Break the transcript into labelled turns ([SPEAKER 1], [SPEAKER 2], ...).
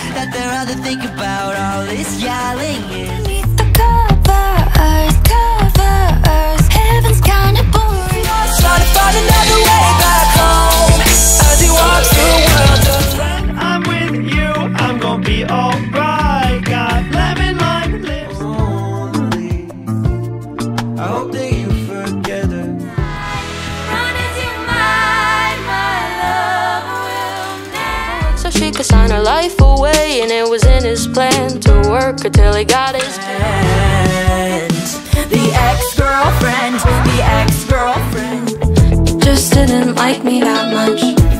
[SPEAKER 1] that they'd rather think about all this yelling is.
[SPEAKER 2] Beneath the covers, heaven's kinda boring.
[SPEAKER 1] Trying to find another way back home as he walks through the world.
[SPEAKER 3] When I'm with you, I'm gonna be alright. Got lemon lime lips. Only I hope that you forget her.
[SPEAKER 2] Run as you might, my love will never.
[SPEAKER 4] So she could sign her life away, and it was in his plan to work until he got his
[SPEAKER 1] And the ex-girlfriend just didn't like me that much.